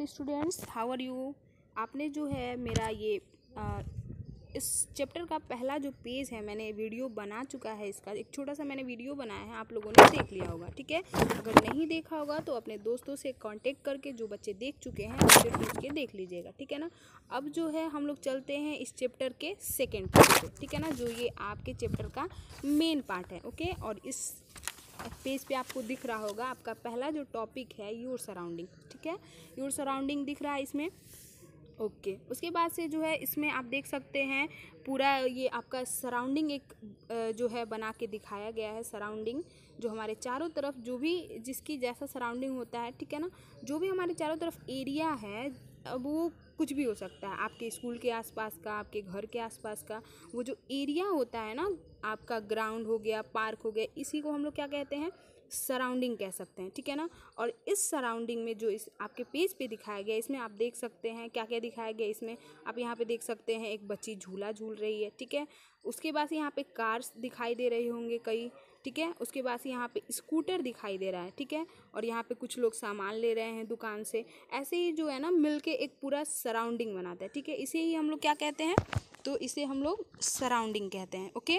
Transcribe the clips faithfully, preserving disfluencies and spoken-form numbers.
Dear students, how are you. आपने जो है मेरा ये आ, इस चैप्टर का पहला जो पेज है मैंने वीडियो बना चुका है। इसका एक छोटा सा मैंने वीडियो बनाया है, आप लोगों ने देख लिया होगा। ठीक है, अगर नहीं देखा होगा तो अपने दोस्तों से कांटेक्ट करके जो बच्चे देख चुके हैं उनसे पूछ के देख लीजिएगा। ठीक है ना। अब जो है हम लोग चलते हैं इस चैप्टर के सेकेंड पेज पे। ठीक है ना, जो ये आपके चैप्टर का मेन पार्ट है। ओके, और इस पेज पे आपको दिख रहा होगा आपका पहला जो टॉपिक है योर सराउंडिंग। ठीक है, योर सराउंडिंग दिख रहा है इसमें। Okay okay. उसके बाद से जो है इसमें आप देख सकते हैं पूरा ये आपका सराउंडिंग एक जो है बना के दिखाया गया है। सराउंडिंग जो हमारे चारों तरफ जो भी जिसकी जैसा सराउंडिंग होता है, ठीक है ना, जो भी हमारे चारों तरफ एरिया है, अब वो कुछ भी हो सकता है। आपके स्कूल के आसपास का, आपके घर के आसपास का वो जो एरिया होता है ना, आपका ग्राउंड हो गया, पार्क हो गया, इसी को हम लोग क्या कहते हैं, सराउंडिंग कह सकते हैं। ठीक है ना। और इस सराउंडिंग में जो इस आपके पेज पे दिखाया गया, इसमें आप देख सकते हैं क्या क्या दिखाया गया। इसमें आप यहाँ पे देख सकते हैं एक बच्ची झूला झूल रही है। ठीक है, उसके बाद यहाँ पे कार्स दिखाई दे रहे होंगे कई। ठीक है, उसके बाद यहाँ पे स्कूटर दिखाई दे रहा है। ठीक है, और यहाँ पे कुछ लोग सामान ले रहे हैं दुकान से। ऐसे ही जो है ना मिलके एक पूरा सराउंडिंग बनाता है। ठीक है, इसे ही हम लोग क्या कहते हैं, तो इसे हम लोग सराउंडिंग कहते हैं। ओके,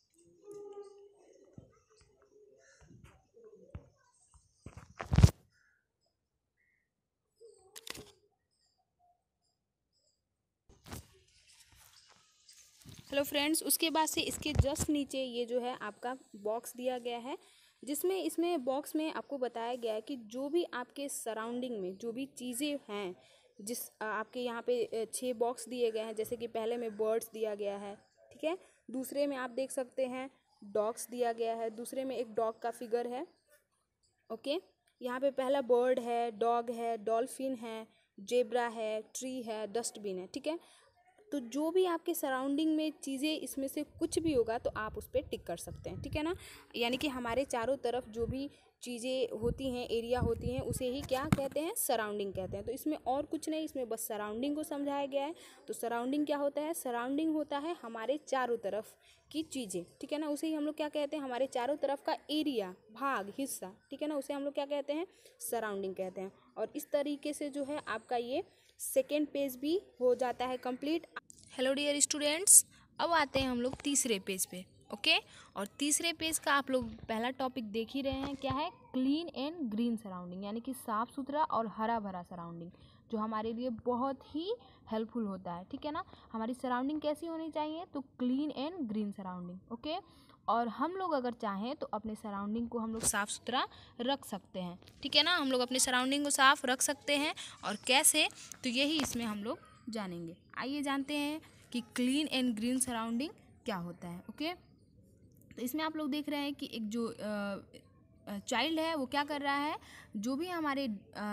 हेलो फ्रेंड्स, उसके बाद से इसके जस्ट नीचे ये जो है आपका बॉक्स दिया गया है, जिसमें इसमें बॉक्स में आपको बताया गया है कि जो भी आपके सराउंडिंग में जो भी चीज़ें हैं, जिस आपके यहाँ पे छः बॉक्स दिए गए हैं। जैसे कि पहले में बर्ड्स दिया गया है। ठीक है, दूसरे में आप देख सकते हैं डॉग्स दिया गया है, दूसरे में एक डॉग का फिगर है। ओके, यहाँ पे पहला बर्ड है, डॉग है, डॉल्फिन है, जेब्रा है, ट्री है, डस्टबिन है। ठीक है, तो जो भी आपके सराउंडिंग में चीज़ें इसमें से कुछ भी होगा तो आप उस पर टिक कर सकते हैं। ठीक है ना, यानी कि हमारे चारों तरफ जो भी चीज़ें होती हैं, एरिया होती हैं, उसे ही क्या कहते हैं, सराउंडिंग कहते हैं। तो इसमें और कुछ नहीं, इसमें बस सराउंडिंग को समझाया गया है। तो सराउंडिंग क्या होता है, सराउंडिंग होता है हमारे चारों तरफ की चीज़ें। ठीक है ना, उसे ही हम लोग क्या कहते हैं, हमारे चारों तरफ का एरिया, भाग, हिस्सा। ठीक है ना, उसे हम लोग क्या कहते हैं, सराउंडिंग कहते हैं। और इस तरीके से जो है आपका ये सेकेंड पेज भी हो जाता है कंप्लीट। हेलो डियर स्टूडेंट्स, अब आते हैं हम लोग तीसरे पेज पे। ओके, और तीसरे पेज का आप लोग पहला टॉपिक देख ही रहे हैं, क्या है, क्लीन एंड ग्रीन सराउंडिंग, यानी कि साफ़ सुथरा और हरा भरा सराउंडिंग, जो हमारे लिए बहुत ही हेल्पफुल होता है। ठीक है ना, हमारी सराउंडिंग कैसी होनी चाहिए, तो clean and green surrounding. Okay, और हम लोग अगर चाहें तो अपने सराउंडिंग को हम लोग साफ़ सुथरा रख सकते हैं। ठीक है ना, हम लोग अपने सराउंडिंग को साफ़ रख सकते हैं, और कैसे, तो यही इसमें हम लोग जानेंगे। आइए जानते हैं कि क्लीन एंड ग्रीन सराउंडिंग क्या होता है। ओके, तो इसमें आप लोग देख रहे हैं कि एक जो चाइल्ड है वो क्या कर रहा है, जो भी हमारे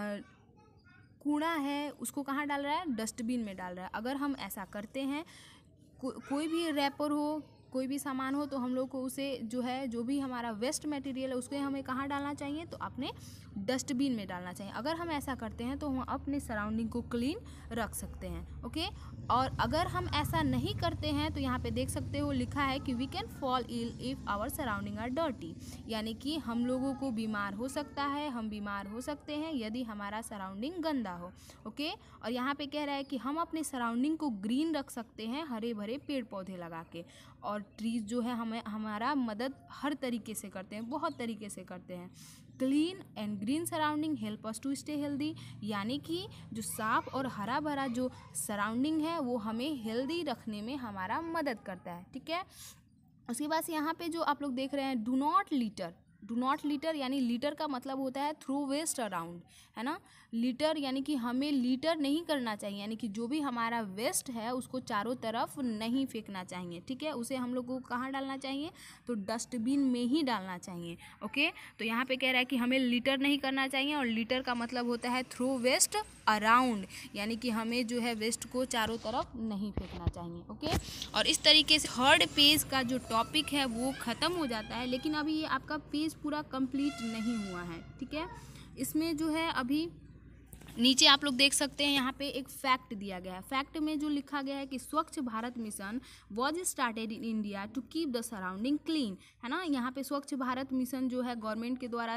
कूड़ा है उसको कहाँ डाल रहा है, डस्टबिन में डाल रहा है। अगर हम ऐसा करते हैं, को, कोई भी रैपर हो, कोई भी सामान हो, तो हम लोग को उसे जो है, जो भी हमारा वेस्ट मटेरियल है उसको हमें कहाँ डालना चाहिए, तो अपने डस्टबिन में डालना चाहिए। अगर हम ऐसा करते हैं तो हम अपने सराउंडिंग को क्लीन रख सकते हैं। ओके, और अगर हम ऐसा नहीं करते हैं तो यहाँ पे देख सकते हो लिखा है कि we can fall ill if our surrounding are dirty, यानी कि हम लोगों को बीमार हो सकता है, हम बीमार हो सकते हैं यदि हमारा सराउंडिंग गंदा हो। ओके, और यहाँ पे कह रहा है कि हम अपने सराउंडिंग को ग्रीन रख सकते हैं हरे भरे पेड़ पौधे लगा के। और ट्रीज जो है हमें हमारा मदद हर तरीके से करते हैं, बहुत तरीके से करते हैं। Clean and green surrounding help us to stay healthy, यानी कि जो साफ और हरा भरा जो सराउंडिंग है वो हमें हेल्दी रखने में हमारा मदद करता है। ठीक है, उसके बाद यहाँ पे जो आप लोग देख रहे हैं, do not litter, do not litter, यानी लीटर का मतलब होता है थ्रो वेस्ट अराउंड, है ना। लीटर यानी कि हमें लीटर नहीं करना चाहिए, यानी कि जो भी हमारा वेस्ट है उसको चारों तरफ नहीं फेंकना चाहिए। ठीक है, उसे हम लोग को कहाँ डालना चाहिए, तो डस्टबिन में ही डालना चाहिए। ओके, तो यहाँ पे कह रहा है कि हमें लीटर नहीं करना चाहिए, और लीटर का मतलब होता है थ्रो वेस्ट अराउंड, यानी कि हमें जो है वेस्ट को चारों तरफ नहीं फेंकना चाहिए। ओके, और इस तरीके से थर्ड पेज का जो टॉपिक है वो ख़त्म हो जाता है, लेकिन अभी ये आपका पेज पूरा कंप्लीट नहीं हुआ है। ठीक है, इसमें जो है अभी नीचे आप लोग देख सकते हैं, यहाँ पे एक फैक्ट दिया गया है। फैक्ट में जो लिखा गया है कि Swachh Bharat mission was started in India to keep the surrounding clean, है ना। यहाँ पे स्वच्छ भारत मिशन जो है गवर्नमेंट के द्वारा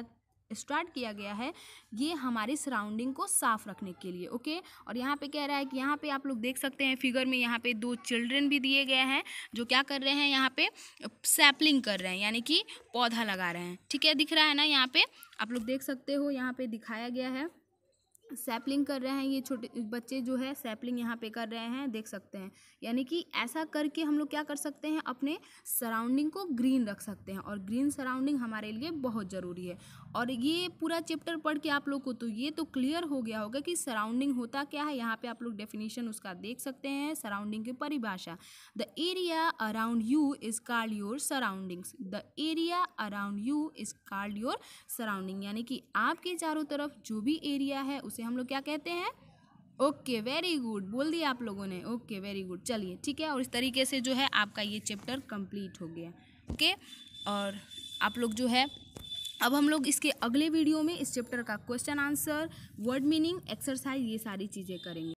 स्टार्ट किया गया है ये हमारी सराउंडिंग को साफ रखने के लिए। ओके, और यहाँ पे कह रहा है कि यहाँ पे आप लोग देख सकते हैं फिगर में, यहाँ पे दो चिल्ड्रन भी दिए गए हैं जो क्या कर रहे हैं, यहाँ पे सैपलिंग कर रहे हैं, यानी कि पौधा लगा रहे हैं। ठीक है, दिख रहा है ना, यहाँ पे आप लोग देख सकते हो, यहाँ पे दिखाया गया है सैपलिंग कर रहे हैं ये छोटे बच्चे जो है, सैपलिंग यहाँ पे कर रहे हैं, देख सकते हैं। यानी कि ऐसा करके हम लोग क्या कर सकते हैं, अपने सराउंडिंग को ग्रीन रख सकते हैं, और ग्रीन सराउंडिंग हमारे लिए बहुत ज़रूरी है। और ये पूरा चैप्टर पढ़ के आप लोग को तो ये तो क्लियर हो गया होगा कि सराउंडिंग होता क्या है। यहाँ पे आप लोग डेफिनेशन उसका देख सकते हैं, सराउंडिंग की परिभाषा, the area around you is called your surroundings. The area around you is called your surrounding, यानी कि आपके चारों तरफ जो भी एरिया है उसे हम लोग क्या कहते हैं। ओके, वेरी गुड, बोल दिया आप लोगों ने। ओके, वेरी गुड, चलिए ठीक है। और इस तरीके से जो है आपका ये चैप्टर कंप्लीट हो गया। ओके, और आप लोग जो है अब हम लोग इसके अगले वीडियो में इस चैप्टर का question answer, word meaning, exercise, ये सारी चीज़ें करेंगे।